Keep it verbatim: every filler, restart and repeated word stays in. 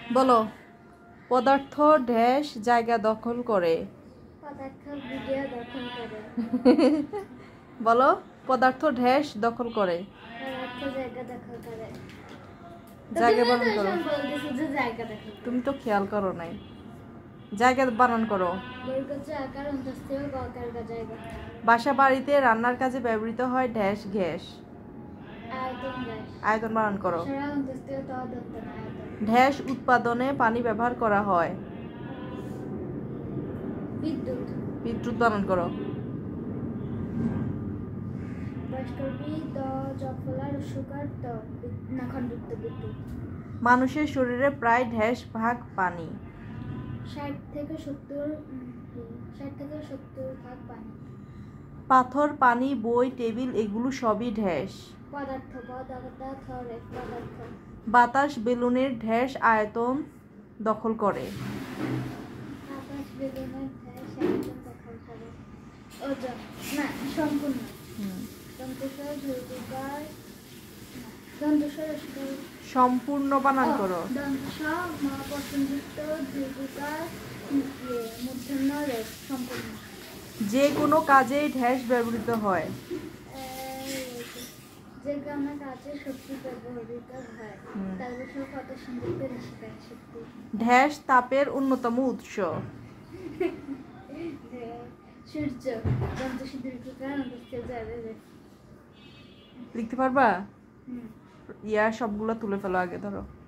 বলো পদার্থ ড্যাশ জায়গা দখল করে। পদার্থ ভিডিও দখল করে। বলো পদার্থ ড্যাশ দখল করে। পদার্থ জায়গা দখল করে। জায়গা বানান করো। বলতেছি যে জায়গা দখল। তুমি তো খেয়াল করো নাই। জায়গা বানান করো। বর্গজ আকার অন্তস্থীয় গকার জায়গা। বাসা বাড়িতে রান্নার কাজে ব্যবহৃত হয় ড্যাশ গ্যাস। আয়তন গ্যাস। আয়তন বানান করো। সরা অন্তস্থীয় ত দন্ত আয়তন। ড্যাশ উৎপাদনে পানি ব্যবহার করা হয়। বিদ্যুৎ। বিদ্যুৎ বানান করো। বয়স্কবি দ জফলা রসুকার ত না খণ্ডযুক্ত বিদ্যুৎ। মানুষের শরীরে প্রায় ড্যাশ ভাগ পানি। ষাট থেকে সত্তর ষাট থেকে সত্তর ভাগ পানি। পাথর পানি বই টেবিল এগুলো সবই ড্যাশ। পদার্থ পদার্থ পদার্থ। বাতাস বেলুনের ড্যাশ আয়তন দখল করে। বাতাস বেলুনের ড্যাশ আয়তন দখল করে। ওজন না সম্পূর্ণ। দন্তস্বর ধ্রুবকার দন্তস্বর সম্পূর্ণ বানান করো। দন্তস্বর মহাপর্যন্ত ধ্রুবকার মূর্ধন্য রেখ সম্পূর্ণ। যে কোনো কাজে ড্যাশ ব্যবহৃত হয়। যে কোনো কাজে শক্তি ব্যবহৃত হয় তার বিষয়ে কত সংযুক্ত রাশিকার শক্তি। ড্যাশ তাপের অন্যতম উৎস। সূর্য দন্তস্বর দীর্ঘকার অন্তস্থীয় যাবে। লিখতে পারবা? ইয়া সবগুলো তুলে ফেলো আগে ধরো।